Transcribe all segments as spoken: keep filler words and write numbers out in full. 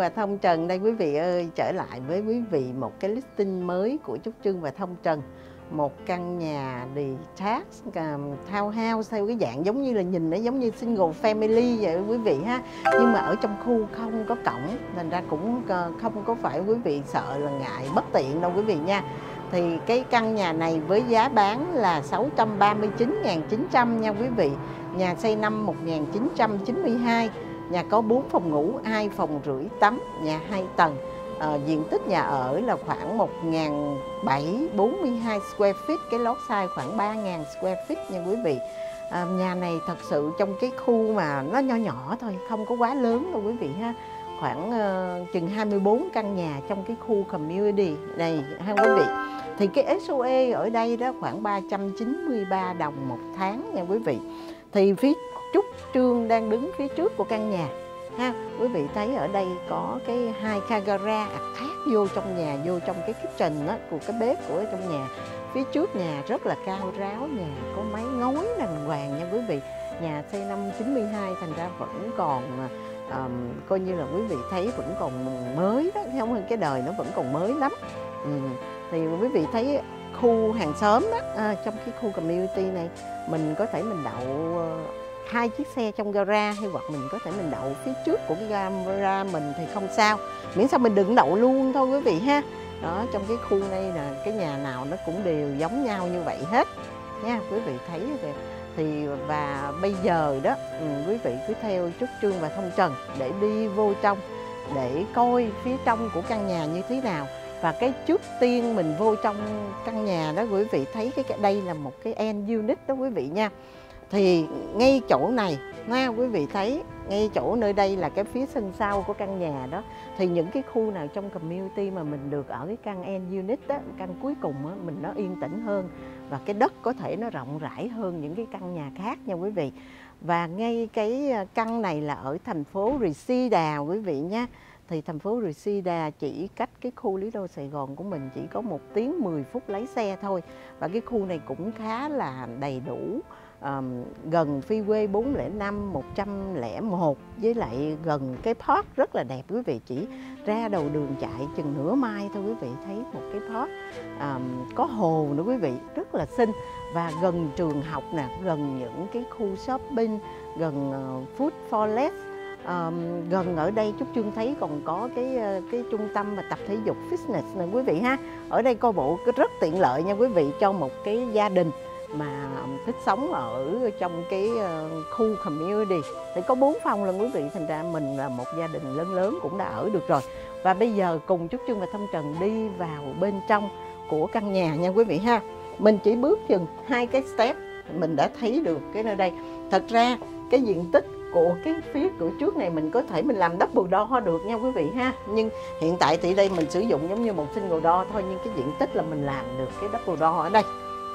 và Thông Trần đây quý vị ơi, trở lại với quý vị một cái listing mới của Trúc Trương và Thông Trần. Một căn nhà detached townhouse theo cái dạng giống như là nhìn nó giống như single family vậy quý vị ha. Nhưng mà ở trong khu không có cổng, thành ra cũng không có phải quý vị sợ là ngại bất tiện đâu quý vị nha. Thì cái căn nhà này với giá bán là sáu trăm ba mươi chín nghìn chín trăm nha quý vị. Nhà xây năm một nghìn chín trăm chín mươi hai. Nhà có bốn phòng ngủ, hai phòng rưỡi tắm, nhà hai tầng. À, diện tích nhà ở là khoảng một nghìn bảy trăm bốn mươi hai square feet, cái lót size khoảng ba nghìn square feet nha quý vị. À, nhà này thật sự trong cái khu mà nó nho nhỏ thôi, không có quá lớn đâu quý vị ha. Khoảng uh, chừng hai mươi bốn căn nhà trong cái khu community này ha quý vị. Thì cái ét ô e ở đây đó khoảng ba trăm chín mươi ba đồng một tháng nha quý vị. Thì phía Trúc Trương đang đứng phía trước của căn nhà ha, quý vị thấy ở đây có cái hai ca gara attach vô trong nhà, vô trong cái kitchen đó, của cái bếp của trong nhà. Phía trước nhà rất là cao ráo, nhà có mái ngói đàng hoàng nha quý vị. Nhà xây năm chín mươi hai thành ra vẫn còn um, coi như là quý vị thấy vẫn còn mới đó, không, cái đời nó vẫn còn mới lắm. Ừ. Thì quý vị thấy khu hàng xóm đó, à, trong cái khu community này mình có thể mình đậu uh, hai chiếc xe trong gara, hay hoặc mình có thể mình đậu phía trước của cái gara mình thì không sao, miễn sao mình đừng đậu luôn thôi quý vị ha. Đó, trong cái khu này là cái nhà nào nó cũng đều giống nhau như vậy hết nha quý vị thấy thì, thì và bây giờ đó ừ, quý vị cứ theo Trúc Trương và Thông Trần để đi vô trong để coi phía trong của căn nhà như thế nào. Và cái trước tiên mình vô trong căn nhà đó quý vị thấy cái đây là một cái end unit đó quý vị nha. Thì ngay chỗ này nha quý vị thấy, ngay chỗ nơi đây là cái phía sân sau của căn nhà đó. Thì những cái khu nào trong community mà mình được ở cái căn end unit đó, căn cuối cùng đó, mình nó yên tĩnh hơn và cái đất có thể nó rộng rãi hơn những cái căn nhà khác nha quý vị. Và ngay cái căn này là ở thành phố Reseda quý vị nha. Thì thành phố Reseda chỉ cách cái khu Lý Đô Sài Gòn của mình chỉ có một tiếng mười phút lái xe thôi. Và cái khu này cũng khá là đầy đủ, um, gần freeway bốn không năm, một trăm lẻ một, với lại gần cái park rất là đẹp quý vị. Chỉ ra đầu đường chạy chừng nửa mai thôi quý vị thấy một cái park, um, có hồ nữa quý vị, rất là xinh. Và gần trường học nè, gần những cái khu shopping, gần uh, food for less. Um, gần ở đây Trúc Trương thấy còn có cái cái trung tâm và tập thể dục fitness này quý vị ha. Ở đây coi bộ rất tiện lợi nha quý vị, cho một cái gia đình mà thích sống ở trong cái khu community. Thì có bốn phòng lần quý vị, thành ra mình là một gia đình lớn lớn cũng đã ở được rồi. Và bây giờ cùng Trúc Trương và Thông Trần đi vào bên trong của căn nhà nha quý vị ha. Mình chỉ bước chừng hai cái step mình đã thấy được cái nơi đây. Thật ra cái diện tích của cái phía cửa trước này mình có thể mình làm double door được nha quý vị ha. Nhưng hiện tại thì đây mình sử dụng giống như một single door thôi, nhưng cái diện tích là mình làm được cái double door ở đây.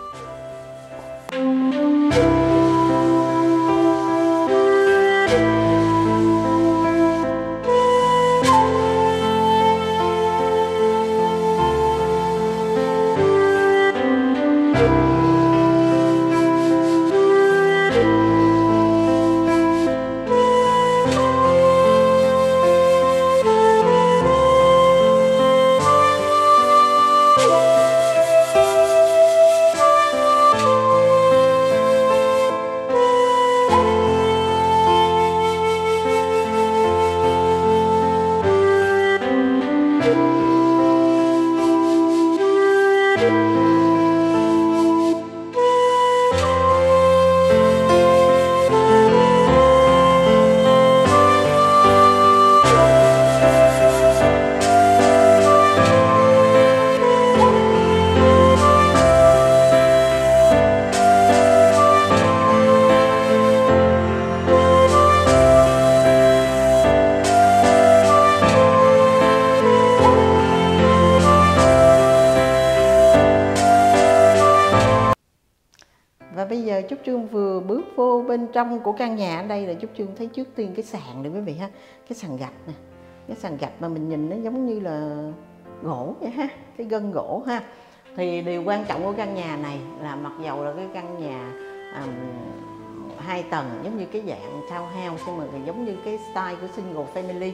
Và bây giờ Trúc Trương vừa bước vô bên trong của căn nhà. Ở đây là Trúc Trương thấy trước tiên cái sàn này quý vị ha. Cái sàn gạch nè, cái sàn gạch mà mình nhìn nó giống như là gỗ vậy ha, cái gân gỗ ha. Thì điều quan trọng của căn nhà này là mặc dầu là cái căn nhà um, hai tầng giống như cái dạng townhouse, nhưng mà giống như cái style của single family,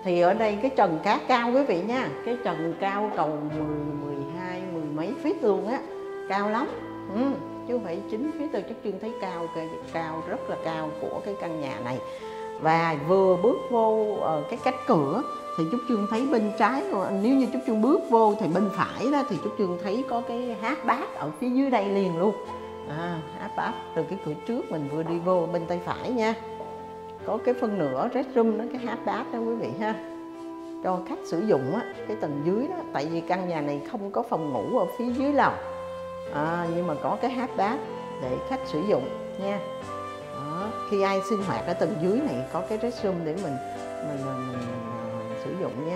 Thì ở đây cái trần khá cao quý vị nha, cái trần cao cầu mười, mười hai, mười mấy feet luôn á, cao lắm. Ừ, chứ không phải chín feet đâu, Trúc Trương thấy cao, cao rất là cao của cái căn nhà này. Và vừa bước vô ở cái cánh cửa thì Trúc Trương thấy bên trái, nếu như Trúc Trương bước vô thì bên phải đó thì Trúc Trương thấy có cái hát bát ở phía dưới đây liền luôn. À, hát bát từ cái cửa trước mình vừa đi vô bên tay phải nha, có cái phân nửa restroom đó, cái hát bát đó quý vị ha, cho khách sử dụng á, cái tầng dưới đó. Tại vì căn nhà này không có phòng ngủ ở phía dưới lầu, à, nhưng mà có cái hát bát để khách sử dụng nha. Đó, khi ai sinh hoạt ở tầng dưới này có cái restroom để mình mình, mình, mình, mình sử dụng nha.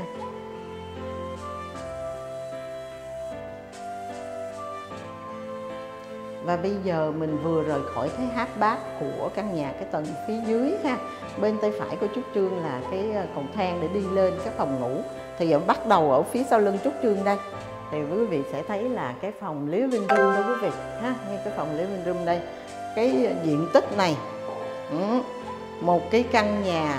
Và bây giờ mình vừa rời khỏi cái hát bát của căn nhà cái tầng phía dưới ha. Bên tay phải của Trúc Trương là cái cầu thang để đi lên cái phòng ngủ. Thì bắt đầu ở phía sau lưng Trúc Trương đây thì quý vị sẽ thấy là cái phòng living room đó quý vị ha, ngay cái phòng living room đây. Cái diện tích này, một cái căn nhà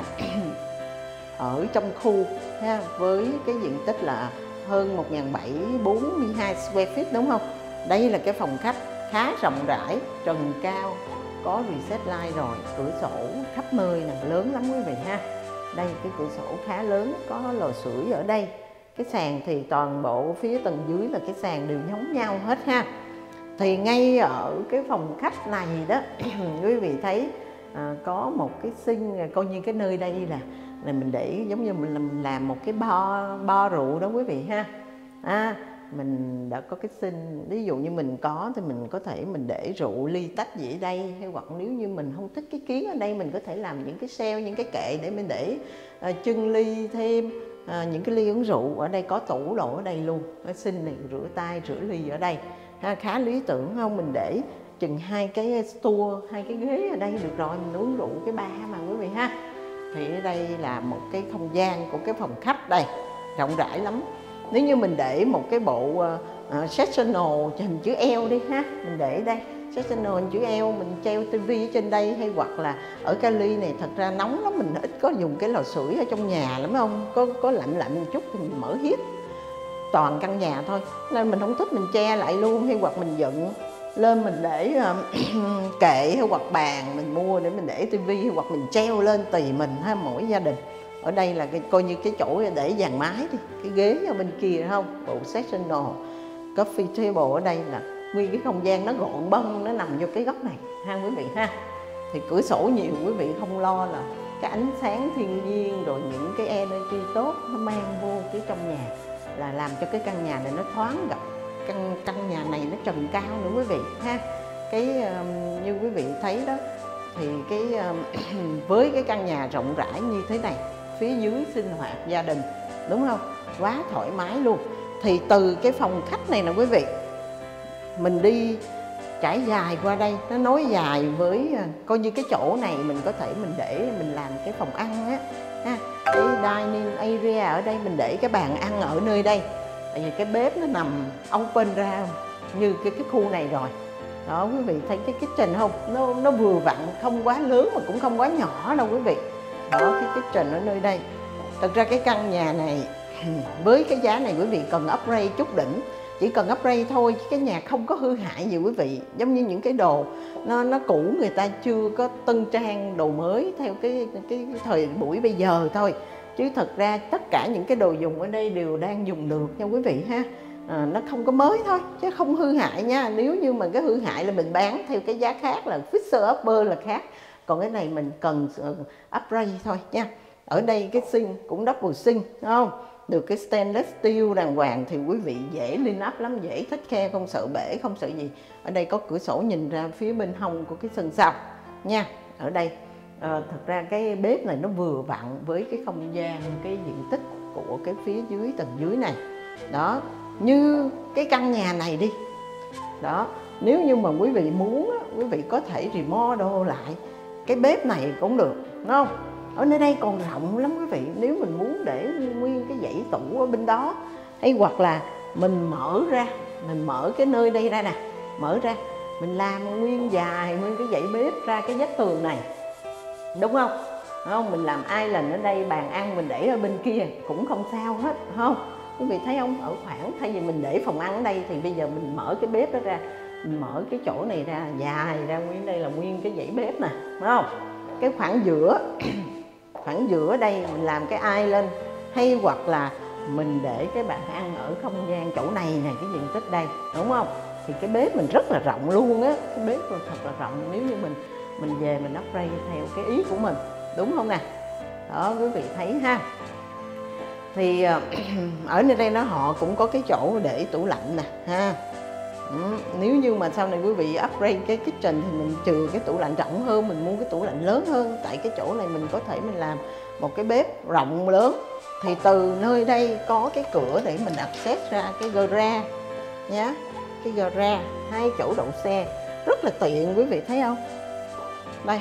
ở trong khu ha, với cái diện tích là hơn một nghìn bảy trăm bốn mươi hai square feet đúng không? Đây là cái phòng khách khá rộng rãi, trần cao, có reset light rồi, cửa sổ khắp nơi nè, lớn lắm quý vị ha. Đây cái cửa sổ khá lớn, có lò sưởi ở đây. Cái sàn thì toàn bộ phía tầng dưới là cái sàn đều giống nhau hết ha. Thì ngay ở cái phòng khách này đó quý vị thấy à, có một cái sink, coi như cái nơi đây là là mình để giống như mình làm, làm một cái bo bo rượu đó quý vị ha. À, mình đã có cái sink, ví dụ như mình có thì mình có thể mình để rượu ly tách gì ở đây, hay hoặc nếu như mình không thích cái kiến ở đây mình có thể làm những cái shelf, những cái kệ để mình để à, chân ly thêm, à, những cái ly uống rượu. Ở đây có tủ đồ ở đây luôn, cái sink này rửa tay rửa ly ở đây ha, khá lý tưởng không? Mình để chừng hai cái stool, hai cái ghế ở đây được rồi, mình uống rượu cái ba mà quý vị ha. Thì ở đây là một cái không gian của cái phòng khách đây, rộng rãi lắm. Nếu như mình để một cái bộ uh, sectional hình chữ L đi ha, mình để đây sectional hình chữ L, mình treo tivi ở trên đây, hay hoặc là ở Cali này thật ra nóng lắm, mình ít có dùng cái lò sưởi ở trong nhà lắm không, có có lạnh lạnh một chút thì mình mở hết toàn căn nhà thôi, nên mình không thích mình che lại luôn, hay hoặc mình dựng lên mình để uh, kệ hay hoặc bàn mình mua để mình để tivi, hay hoặc mình treo lên tùy mình ha, mỗi gia đình. Ở đây là cái, coi như cái chỗ để dàn mái đi, cái ghế ở bên kia không, bộ sectional coffee table ở đây là nguyên cái không gian nó gọn bông, nó nằm vô cái góc này ha quý vị ha. Thì cửa sổ nhiều quý vị không lo là cái ánh sáng thiên nhiên rồi những cái energy tốt nó mang vô cái trong nhà, là làm cho cái căn nhà này nó thoáng. Gặp căn căn nhà này nó trần cao nữa quý vị ha. Cái um, như quý vị thấy đó thì cái um, với cái căn nhà rộng rãi như thế này, phía dưới sinh hoạt gia đình đúng không, quá thoải mái luôn. Thì từ cái phòng khách này nè quý vị, mình đi trải dài qua đây, nó nối dài với coi như cái chỗ này mình có thể mình để mình làm cái phòng ăn á ha. Cái dining area ở đây mình để cái bàn ăn ở nơi đây, tại vì cái bếp nó nằm open ra như cái cái khu này rồi đó quý vị thấy cái kitchen không, nó nó vừa vặn, không quá lớn mà cũng không quá nhỏ đâu quý vị. Đó cái kitchen ở nơi đây. Thật ra cái căn nhà này với cái giá này quý vị cần upgrade chút đỉnh, chỉ cần upgrade thôi chứ cái nhà không có hư hại gì quý vị. Giống như những cái đồ nó nó cũ, người ta chưa có tân trang đồ mới theo cái cái, cái thời buổi bây giờ thôi, chứ thật ra tất cả những cái đồ dùng ở đây đều đang dùng được nha quý vị ha. À, nó không có mới thôi chứ không hư hại nha. Nếu như mà cái hư hại là mình bán theo cái giá khác, là fixer upper là khác, còn cái này mình cần upgrade thôi nha. Ở đây cái sink cũng double sink đúng không, được cái stainless steel đàng hoàng thì quý vị dễ clean up lắm, dễ take care, không sợ bể, không sợ gì. Ở đây có cửa sổ nhìn ra phía bên hông của cái sân sau nha. Ở đây à, thật ra cái bếp này nó vừa vặn với cái không gian, cái diện tích của cái phía dưới tầng dưới này. Đó, như cái căn nhà này đi. Đó, nếu như mà quý vị muốn, quý vị có thể remodel lại cái bếp này cũng được, đúng không? Ở nơi đây còn rộng lắm quý vị, nếu mình muốn để nguyên cái dãy tủ ở bên đó, hay hoặc là mình mở ra, mình mở cái nơi đây ra nè, mở ra, mình làm nguyên dài, nguyên cái dãy bếp ra cái vách tường này, đúng không? không? Mình làm island ở đây, bàn ăn mình để ở bên kia cũng không sao hết, không? Quý vị thấy không? Ở khoảng thay vì mình để phòng ăn ở đây thì bây giờ mình mở cái bếp đó ra, mình mở cái chỗ này ra dài ra, nguyên đây là nguyên cái dãy bếp nè, phải không? Cái khoảng giữa khoảng giữa đây mình làm cái island, hay hoặc là mình để cái bàn ăn ở không gian chỗ này nè, cái diện tích đây, đúng không? Thì cái bếp mình rất là rộng luôn á, cái bếp thật là rộng nếu như mình mình về mình upgrade theo cái ý của mình, đúng không nè? Đó, quý vị thấy ha. Thì ở nơi đây nó họ cũng có cái chỗ để tủ lạnh nè ha. Ừ, nếu như mà sau này quý vị upgrade cái kitchen thì mình trừ cái tủ lạnh rộng hơn, mình mua cái tủ lạnh lớn hơn, tại cái chỗ này mình có thể mình làm một cái bếp rộng lớn. Thì từ nơi đây có cái cửa để mình access ra cái gara nhé, cái gara, hai chỗ đậu xe rất là tiện, quý vị thấy không? Đây.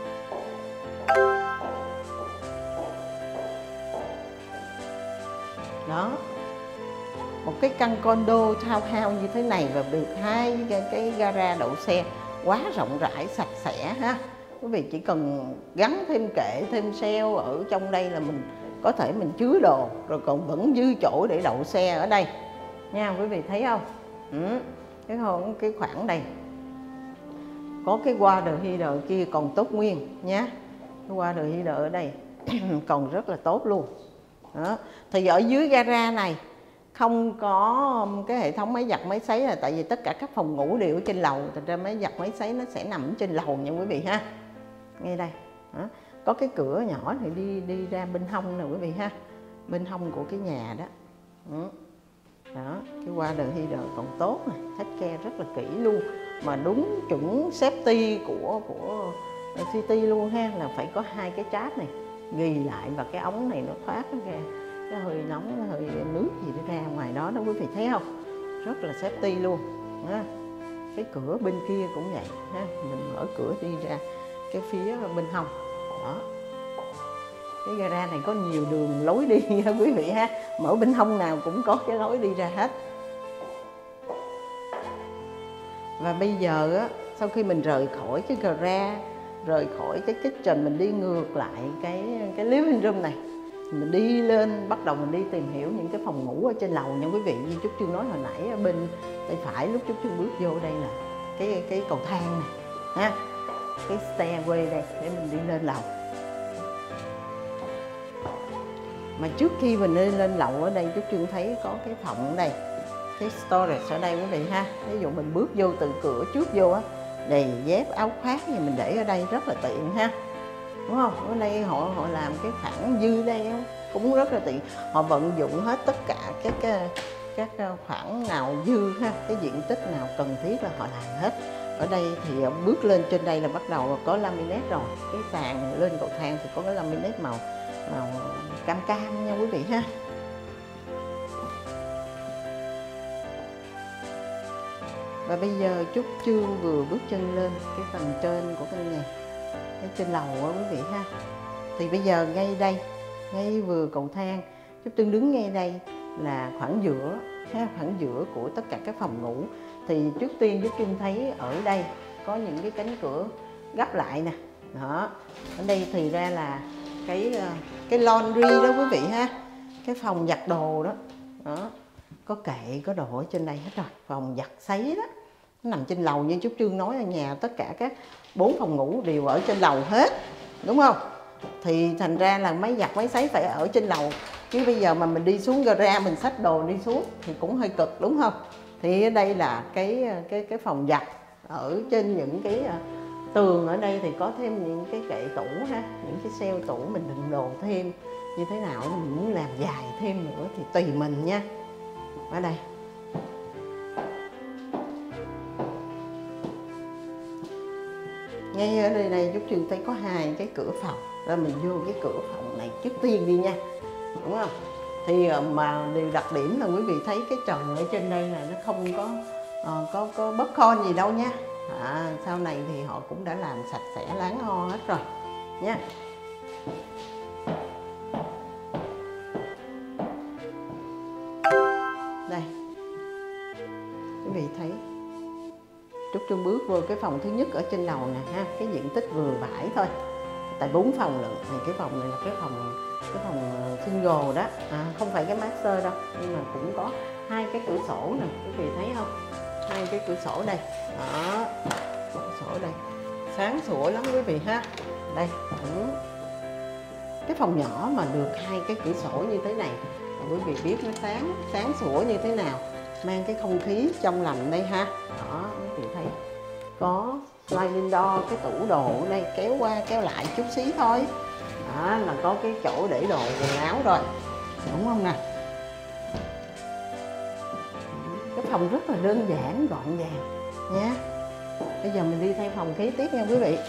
Đó, một cái căn condo townhouse như thế này và được hai cái, cái gara đậu xe quá rộng rãi, sạch sẽ ha. Quý vị chỉ cần gắn thêm kệ, thêm shelf ở trong đây là mình có thể mình chứa đồ, rồi còn vẫn dư chỗ để đậu xe ở đây nha, quý vị thấy không? Ừ. Cái không cái khoảng đây có cái water heater kia còn tốt nguyên nhé, cái water heater ở đây còn rất là tốt luôn. Đó. Thì ở dưới gara này không có cái hệ thống máy giặt máy sấy, là tại vì tất cả các phòng ngủ đều ở trên lầu, thành ra máy giặt máy sấy nó sẽ nằm trên lầu nha quý vị ha. Ngay đây. Đó. Có cái cửa nhỏ thì đi đi ra bên hông nè quý vị ha, bên hông của cái nhà đó. Đó, đó. Cái water heater còn tốt này, take care rất là kỹ luôn, mà đúng chuẩn safety của của City luôn ha, là phải có hai cái cháp này ghi lại và cái ống này nó thoát ra cái hơi nóng, cái hơi nước gì nó ra ngoài đó đó, quý vị thấy không? Rất là safety luôn ha. Cái cửa bên kia cũng vậy ha, mình mở cửa đi ra cái phía bên hông đó. Cái gara này có nhiều đường lối đi ha quý vị ha, mở bên hông nào cũng có cái lối đi ra hết. Và bây giờ á, sau khi mình rời khỏi cái gara, rời khỏi cái kitchen, mình đi ngược lại cái cái living room này, mình đi lên, bắt đầu mình đi tìm hiểu những cái phòng ngủ ở trên lầu nha quý vị. Như Trúc Trương nói hồi nãy, ở bên tay phải lúc Trúc Trương bước vô đây là cái cái cầu thang này ha, cái stairway đây để mình đi lên lầu. Mà trước khi mình đi lên lầu ở đây, Trúc Trương thấy có cái phòng ở đây, cái storage ở đây quý vị ha. Ví dụ mình bước vô từ cửa trước vô á, giày dép áo khoác gì mình để ở đây rất là tiện ha, đúng không? Ở đây họ họ làm cái khoảng dư đây cũng rất là tiện, họ vận dụng hết tất cả các các khoảng nào dư ha, cái diện tích nào cần thiết là họ làm hết. Ở đây thì bước lên trên đây là bắt đầu có laminate rồi, cái sàn lên cầu thang thì có cái laminate màu màu cam cam nha quý vị ha. Và bây giờ Trúc Trương vừa bước chân lên cái tầng trên của căn nhà, cái trên lầu á quý vị ha. Thì bây giờ ngay đây, ngay vừa cầu thang, Trúc Trương đứng ngay đây là khoảng giữa ha, khoảng giữa của tất cả các phòng ngủ. Thì trước tiên Trúc Trương thấy ở đây có những cái cánh cửa gấp lại nè. Đó. Ở đây thì ra là cái cái laundry đó quý vị ha, cái phòng giặt đồ đó. Đó. Có kệ, có đồ ở trên đây hết rồi, phòng giặt sấy đó nó nằm trên lầu. Như Trúc Trương nói, ở nhà tất cả các bốn phòng ngủ đều ở trên lầu hết, đúng không? Thì thành ra là máy giặt máy sấy phải ở trên lầu, chứ bây giờ mà mình đi xuống gara mình xách đồ đi xuống thì cũng hơi cực, đúng không? Thì ở đây là cái cái cái phòng giặt, ở trên những cái tường ở đây thì có thêm những cái kệ tủ ha, những cái shelf tủ mình đựng đồ thêm như thế nào, mình muốn làm dài thêm nữa thì tùy mình nha. Ở đây ngay ở đây này Trúc Trương thấy có hai cái cửa phòng, rồi mình vô cái cửa phòng này trước tiên đi nha, đúng không? Thì mà điều đặc điểm là quý vị thấy cái trần ở trên đây là nó không có uh, có có bóp con gì đâu nha. À, sau này thì họ cũng đã làm sạch sẽ láng o hết rồi nha. Đây quý vị thấy Trúc Trương bước vô cái phòng thứ nhất ở trên lầu nè ha, cái diện tích vừa vải thôi, tại bốn phòng lận, thì cái phòng này là cái phòng cái phòng single đó, à, không phải cái master đâu, nhưng mà cũng có hai cái cửa sổ nè, quý vị thấy không, hai cái cửa sổ đây, đó, cửa sổ đây, sáng sủa lắm quý vị ha. Đây, ừ. Cái phòng nhỏ mà được hai cái cửa sổ như thế này, quý vị biết nó sáng sáng sủa như thế nào, mang cái không khí trong lành đây ha. Đó, quý vị thấy có sliding door, cái tủ đồ ở đây kéo qua kéo lại chút xíu thôi, đó là có cái chỗ để đồ quần áo rồi, đúng không nè. Cái phòng rất là đơn giản gọn gàng nha. Bây giờ mình đi theo phòng kế tiếp nha quý vị.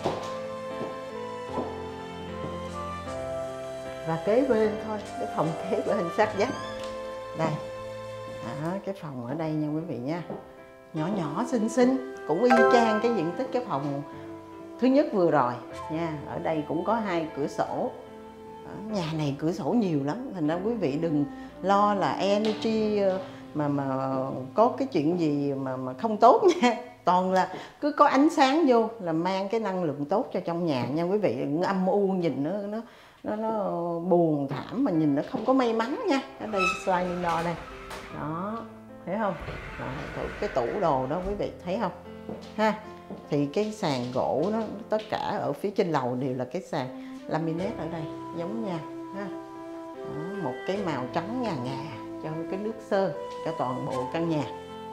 Và kế bên thôi, cái phòng kế bên sát vách đây, đó, cái phòng ở đây nha quý vị nha, nhỏ nhỏ xinh xinh, cũng y chang cái diện tích cái phòng thứ nhất vừa rồi nha. Ở đây cũng có hai cửa sổ, ở nhà này cửa sổ nhiều lắm, thành ra quý vị đừng lo là energy mà mà có cái chuyện gì mà mà không tốt nha, toàn là cứ có ánh sáng vô là mang cái năng lượng tốt cho trong nhà nha quý vị. Đừng âm u nhìn nó nó nó nó buồn thảm mà nhìn nó không có may mắn nha. Ở đây sliding door đây, đó, thấy không? Đó, cái tủ đồ đó quý vị thấy không ha. Thì cái sàn gỗ nó tất cả ở phía trên lầu đều là cái sàn laminate ở đây giống nhau ha. Đó, một cái màu trắng ngà ngà cho cái nước sơn cho toàn bộ căn nhà.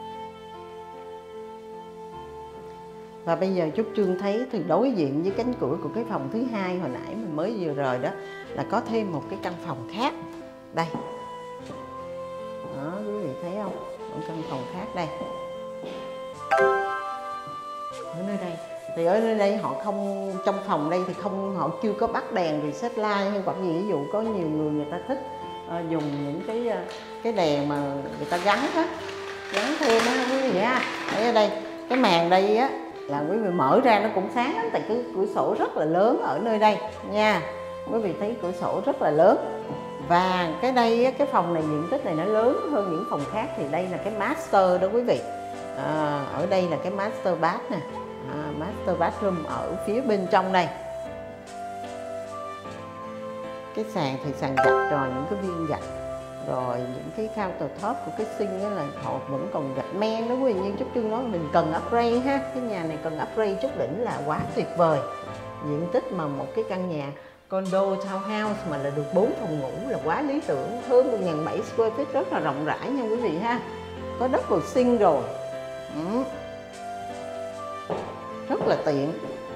Và bây giờ Trúc Trương thấy từ đối diện với cánh cửa của cái phòng thứ hai hồi nãy mình mới vừa rời đó là có thêm một cái căn phòng khác đây. Đó, quý vị thấy không? Một căn phòng khác đây. Ở nơi đây thì ở nơi đây họ không, trong phòng đây thì không, họ chưa có bắt đèn reset light hay hoặc gì. Ví dụ có nhiều người người ta thích uh, dùng những cái cái đèn mà người ta gắn á, gắn thêm á quý vị ha. Thấy ở đây cái màn đây á là quý vị mở ra nó cũng sáng lắm, tại cái cửa sổ rất là lớn ở nơi đây nha. Quý vị thấy cửa sổ rất là lớn. Và cái đây cái phòng này diện tích này nó lớn hơn những phòng khác, thì đây là cái master đó quý vị. À, ở đây là cái master bath nè, à, master bathroom ở phía bên trong đây. Cái sàn thì sàn gạch rồi, những cái viên gạch rồi những cái countertop của cái sink đó là họ vẫn còn gạch men đó quý vị. Nhưng Trúc Trương nói mình cần upgrade ha, cái nhà này cần upgrade chút đỉnh là quá tuyệt vời. Diện tích mà một cái căn nhà condo townhouse mà là được bốn phòng ngủ là quá lý tưởng, hơn một nghìn bảy trăm square feet, rất là rộng rãi nha quý vị ha. Có double sink rồi, ừ. Rất là tiện.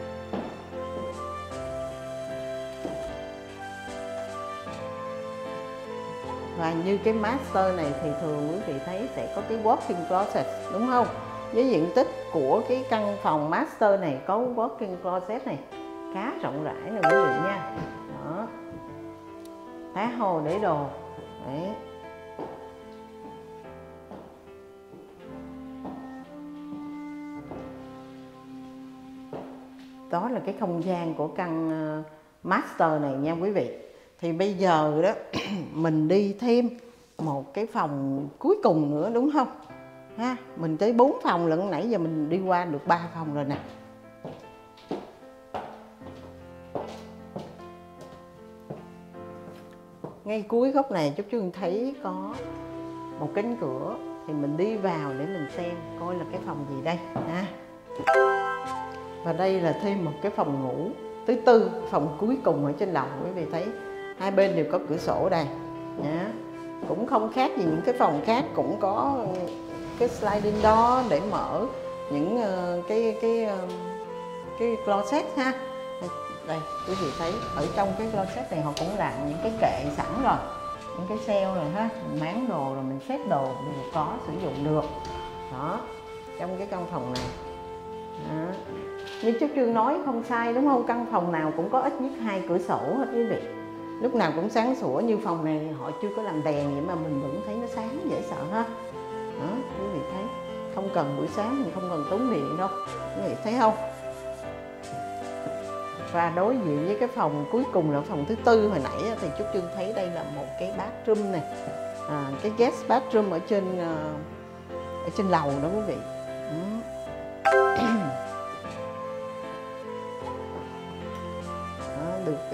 Và như cái master này thì thường quý vị thấy sẽ có cái walk-in closet đúng không? Với diện tích của cái căn phòng master này có walk-in closet này khá rộng rãi nè quý vị nha. Đó, thá hồ để đồ đấy. Đó là cái không gian của căn master này nha quý vị. Thì bây giờ đó mình đi thêm một cái phòng cuối cùng nữa đúng không ha. Mình tới bốn phòng lận, nãy giờ mình đi qua được ba phòng rồi nè. Ngay cuối góc này Trúc Trương thấy có một cánh cửa, thì mình đi vào để mình xem coi là cái phòng gì đây ha. Và đây là thêm một cái phòng ngủ thứ tư, phòng cuối cùng ở trên lầu. Quý vị thấy hai bên đều có cửa sổ đây nhá. Cũng không khác gì những cái phòng khác, cũng có cái sliding door để mở những uh, cái cái uh, cái closet ha. Đây quý vị thấy ở trong cái closet này họ cũng làm những cái kệ sẵn rồi, những cái sale rồi ha, mình máng đồ rồi mình xếp đồ đều có sử dụng được. Đó, trong cái căn phòng này. Đó. Như Trúc Trương nói không sai đúng không? Căn phòng nào cũng có ít nhất hai cửa sổ hết quý vị. Lúc nào cũng sáng sủa. Như phòng này họ chưa có làm đèn vậy mà mình vẫn thấy nó sáng dễ sợ ha. Đó, quý vị thấy không cần buổi sáng mình không cần tốn điện đâu, quý vị thấy không? Và đối diện với cái phòng cuối cùng là phòng thứ tư hồi nãy thì Trúc Trương thấy đây là một cái bathroom này, à, cái guest bathroom ở trên ở trên lầu đó quý vị.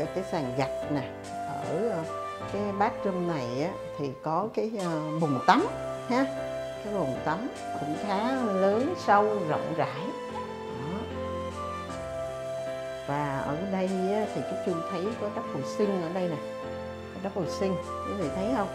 cái sàn gạch nè. Ở cái bathroom này á, thì có cái uh, bồn tắm ha. Cái bồn tắm cũng khá lớn, sâu, rộng rãi. Đó. Và ở đây á, thì Trúc Trương thấy có double sink ở đây nè. Có double sink, quý vị thấy không?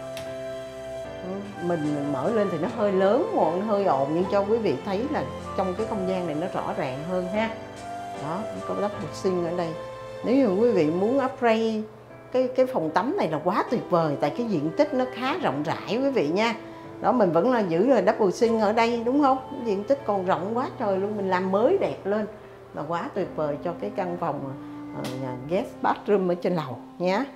Mình mở lên thì nó hơi lớn, nó hơi ồn, nhưng cho quý vị thấy là trong cái không gian này nó rõ ràng hơn ha. Đó, có double sink ở đây. Nếu như quý vị muốn upgrade cái cái phòng tắm này là quá tuyệt vời, tại cái diện tích nó khá rộng rãi quý vị nha. Đó, mình vẫn là giữ là double sink ở đây đúng không? Diện tích còn rộng quá trời luôn, mình làm mới đẹp lên là quá tuyệt vời cho cái căn phòng uh, guest bathroom ở trên lầu nhé.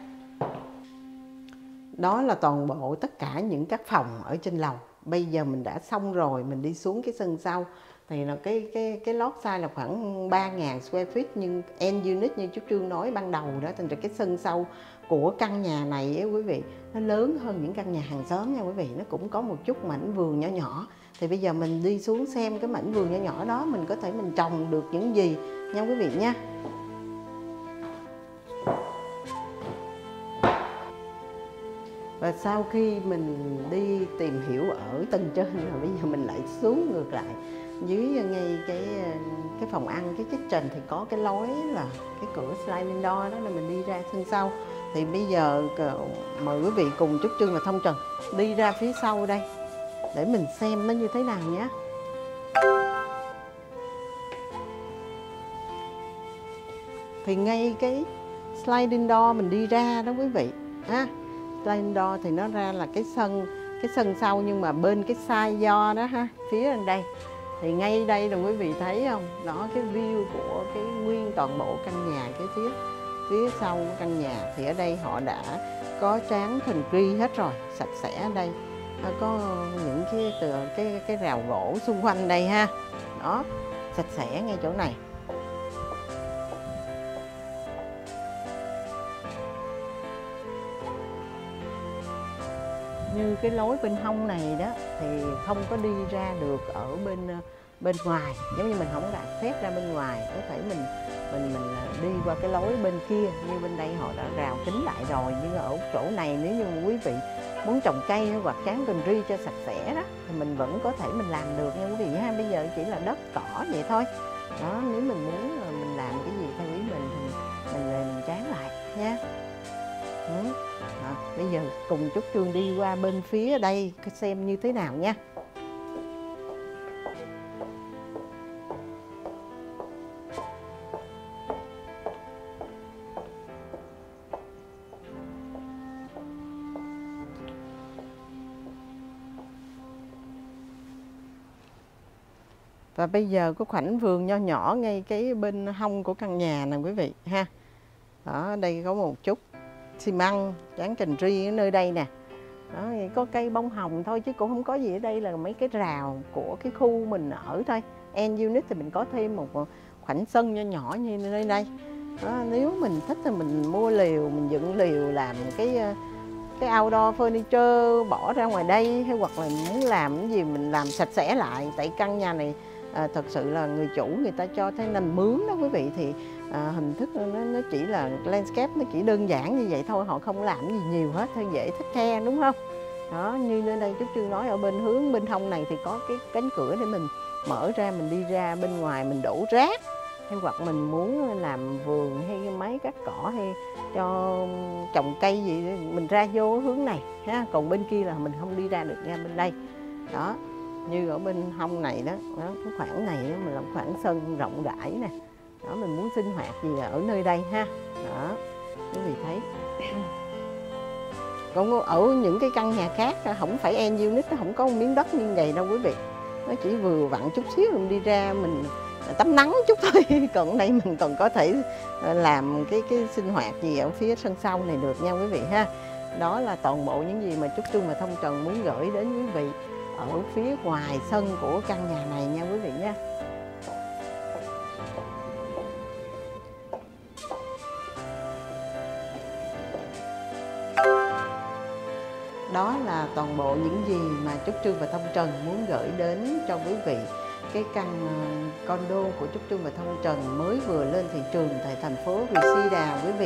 Đó là toàn bộ tất cả những các phòng ở trên lầu. Bây giờ mình đã xong rồi, mình đi xuống cái sân sau thì là cái cái cái lót size là khoảng ba nghìn square feet, nhưng end unit như chú Trương nói ban đầu đó, thành ra cái sân sau của căn nhà này ấy, quý vị, nó lớn hơn những căn nhà hàng xóm nha quý vị. Nó cũng có một chút mảnh vườn nhỏ nhỏ. Thì bây giờ mình đi xuống xem cái mảnh vườn nhỏ nhỏ đó mình có thể mình trồng được những gì nha quý vị nha. Và sau khi mình đi tìm hiểu ở tầng trên rồi, bây giờ mình lại xuống ngược lại dưới ngay cái cái phòng ăn, cái kitchen thì có cái lối là cái cửa sliding door đó, là mình đi ra sân sau. Thì bây giờ mời quý vị cùng Trúc Trương và Thông Trần đi ra phía sau đây để mình xem nó như thế nào nhé. Thì ngay cái sliding door mình đi ra đó quý vị ha. Sliding door thì nó ra là cái sân cái sân sau, nhưng mà bên cái side door đó ha, phía bên đây thì ngay đây là quý vị thấy không, đó cái view của cái nguyên toàn bộ căn nhà, cái phía phía sau của căn nhà thì ở đây họ đã có tráng concrete hết rồi, sạch sẽ. Ở đây có những cái từ cái cái rào gỗ xung quanh đây ha, đó sạch sẽ ngay chỗ này. Như cái lối bên hông này đó thì không có đi ra được ở bên bên ngoài, giống như mình không đặt phép ra bên ngoài, có thể mình mình mình đi qua cái lối bên kia, như bên đây họ đã rào kín lại rồi. Nhưng ở chỗ này nếu như quý vị muốn trồng cây hoặc tráng concrete cho sạch sẽ đó thì mình vẫn có thể mình làm được nha quý vị ha. Bây giờ chỉ là đất cỏ vậy thôi đó, nếu mình muốn mình làm cái gì theo ý mình thì mình mình, mình tráng lại nha. Ừ. Đó, bây giờ cùng Trúc Trương đi qua bên phía đây xem như thế nào nha. Và bây giờ có khoảnh vườn nho nhỏ ngay cái bên hông của căn nhà nè quý vị ha. Đó, đây có một chút xi măng, tráng concrete ở nơi đây nè. Đó, có cây bông hồng thôi chứ cũng không có gì ở đây, là mấy cái rào của cái khu mình ở thôi. End unit thì mình có thêm một khoảnh sân nho nhỏ như nơi đây. Đó, nếu mình thích thì mình mua liều, mình dựng liều làm cái cái outdoor furniture bỏ ra ngoài đây, hay hoặc là muốn làm cái gì mình làm sạch sẽ lại. Tại căn nhà này à, thật sự là người chủ người ta cho thấy nền mướn đó quý vị, thì à, hình thức nó, nó chỉ là landscape, nó chỉ đơn giản như vậy thôi, họ không làm gì nhiều hết, thôi dễ thích khe đúng không? Đó, như nơi đây Trúc Trương nói ở bên hướng bên hông này thì có cái cánh cửa để mình mở ra, mình đi ra bên ngoài mình đổ rác, hay hoặc mình muốn làm vườn hay máy cắt cỏ hay cho trồng cây gì mình ra vô hướng này ha. Còn bên kia là mình không đi ra được ra bên đây. Đó, như ở bên hông này đó, đó cái khoảng này đó, mình làm khoảng sân rộng rãi nè. Đó, mình muốn sinh hoạt gì là ở nơi đây ha. Đó, quý vị thấy. Còn ở những cái căn nhà khác không phải end unit, nó không có một miếng đất như vậy đâu quý vị. Nó chỉ vừa vặn chút xíu mình đi ra mình tắm nắng chút thôi. Còn ở đây mình còn có thể làm cái cái sinh hoạt gì ở phía sân sau này được nha quý vị ha. Đó là toàn bộ những gì mà Trúc Trương và Thông Trần muốn gửi đến quý vị ở phía ngoài sân của căn nhà này nha quý vị nha. Đó là toàn bộ những gì mà Trúc Trương và Thông Trần muốn gửi đến cho quý vị cái căn condo của Trúc Trương và Thông Trần mới vừa lên thị trường tại thành phố Reseda quý vị.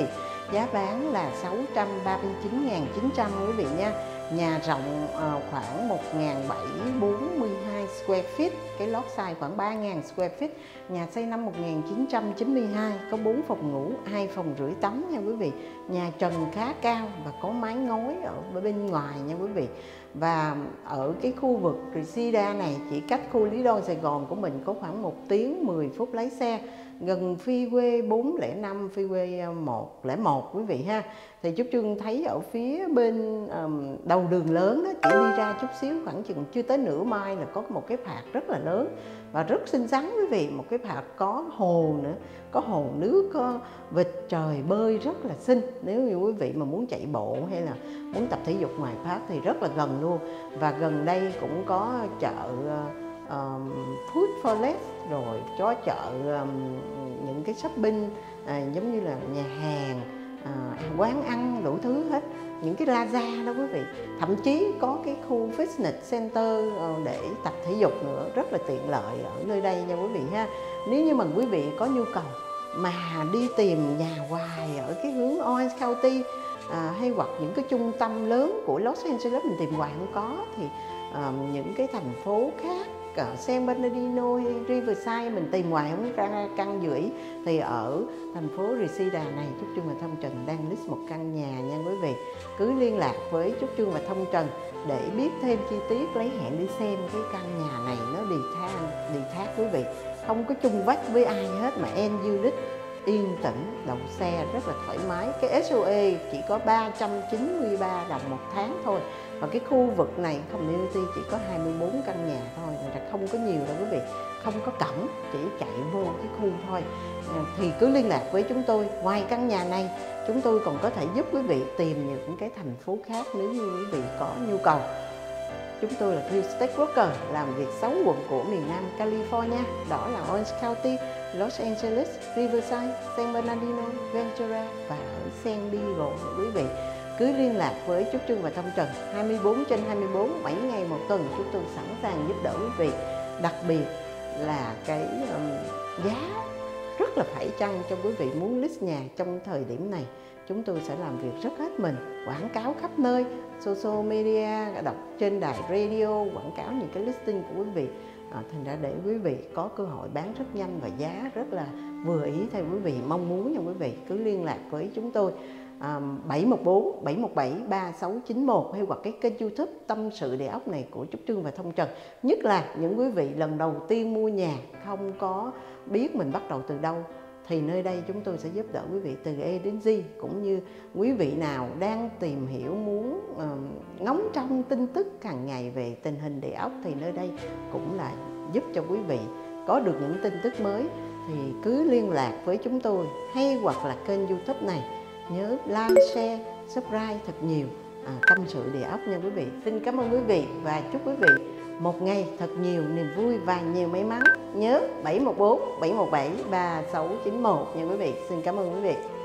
giá bán là sáu trăm ba mươi chín nghìn chín trăm quý vị nha. Nhà rộng uh, khoảng một nghìn bảy trăm bốn mươi hai square feet, cái lót size khoảng ba nghìn square feet. Nhà xây năm một nghìn chín trăm chín mươi hai, có bốn phòng ngủ, hai phòng rưỡi tắm nha quý vị. Nhà trần khá cao và có mái ngói ở bên ngoài nha quý vị. Và ở cái khu vực Reseda này, chỉ cách khu Lý Đô Sài Gòn của mình có khoảng một tiếng mười phút lái xe, gần freeway bốn không năm, freeway một không một quý vị ha. Thì Trúc Trương thấy ở phía bên um, đầu đường lớn đó, chỉ đi ra chút xíu khoảng chừng chưa tới nửa mai là có một cái phạt rất là lớn và rất xinh xắn quý vị. Một cái phạt có hồ nữa, có hồ nước, có vịt trời bơi rất là xinh. Nếu như quý vị mà muốn chạy bộ hay là muốn tập thể dục ngoài park thì rất là gần luôn. Và gần đây cũng có chợ uh, um, Food for Less, rồi có chợ um, những cái shopping à, giống như là nhà hàng, à, quán ăn đủ thứ hết, những cái plaza đó quý vị. Thậm chí có cái khu fitness center để tập thể dục nữa, rất là tiện lợi ở nơi đây nha quý vị ha. Nếu như mà quý vị có nhu cầu mà đi tìm nhà hoài ở cái hướng Orange County à, hay hoặc những cái trung tâm lớn của Los Angeles mình tìm hoài không có, thì à, những cái thành phố khác ở San Bernardino hay Riverside mình tìm hoài không ra căn giữa, thì ở thành phố Reseda này Trúc Trương và Thông Trần đang list một căn nhà nha quý vị. Cứ liên lạc với Trúc Trương và Thông Trần để biết thêm chi tiết, lấy hẹn đi xem cái căn nhà này nó đi thang đi thác quý vị, không có chung vách với ai hết mà end unit, yên tĩnh, đậu xe rất là thoải mái. Cái ét ô a chỉ có ba trăm chín mươi ba đồng một tháng thôi. Và cái khu vực này community chỉ có hai mươi bốn căn nhà thôi, là không có nhiều đâu quý vị, không có cổng, chỉ chạy vô cái khu thôi. Thì cứ liên lạc với chúng tôi. Ngoài căn nhà này, chúng tôi còn có thể giúp quý vị tìm những cái thành phố khác nếu như quý vị có nhu cầu. Chúng tôi là Real Estate Broker, làm việc sáu quận của miền Nam California, đó là Orange County, Los Angeles, Riverside, San Bernardino, Ventura và ở San Diego quý vị. Cứ liên lạc với Trúc Trương và Thông Trần hai mươi bốn trên hai mươi bốn, bảy ngày một tuần, chúng tôi sẵn sàng giúp đỡ quý vị. Đặc biệt là cái um, giá rất là phải chăng cho quý vị muốn list nhà trong thời điểm này. Chúng tôi sẽ làm việc rất hết mình, quảng cáo khắp nơi, social media, đọc trên đài radio, quảng cáo những cái listing của quý vị. À, thành ra để quý vị có cơ hội bán rất nhanh và giá rất là vừa ý theo quý vị mong muốn nha quý vị. Cứ liên lạc với chúng tôi à, bảy một bốn bảy một bảy ba sáu chín một hay hoặc cái kênh YouTube Tâm Sự Địa Ốc này của Trúc Trương và Thông Trần. Nhất là những quý vị lần đầu tiên mua nhà không có biết mình bắt đầu từ đâu, thì nơi đây chúng tôi sẽ giúp đỡ quý vị từ A đến Z. Cũng như quý vị nào đang tìm hiểu, muốn uh, ngóng trông tin tức hàng ngày về tình hình địa ốc, thì nơi đây cũng là giúp cho quý vị có được những tin tức mới. Thì cứ liên lạc với chúng tôi hay hoặc là kênh YouTube này. Nhớ like, share, subscribe thật nhiều à, Tâm Sự Địa Ốc nha quý vị. Xin cảm ơn quý vị và chúc quý vị một ngày thật nhiều niềm vui và nhiều may mắn. Nhớ bảy một bốn bảy một bảy ba sáu chín một nha quý vị. Xin cảm ơn quý vị.